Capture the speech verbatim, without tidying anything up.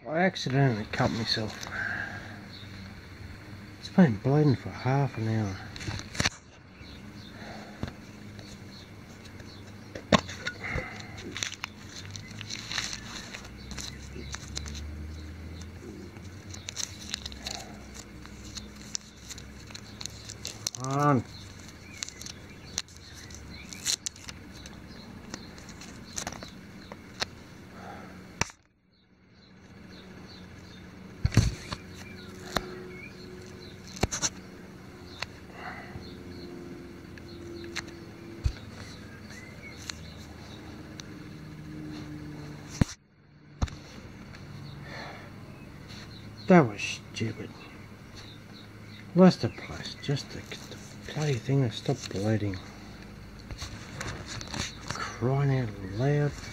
I accidentally cut myself. It's been bleeding for half an hour. On. That was stupid. Elastoplast, just to get the bloody thing to stop bleeding. Crying out loud.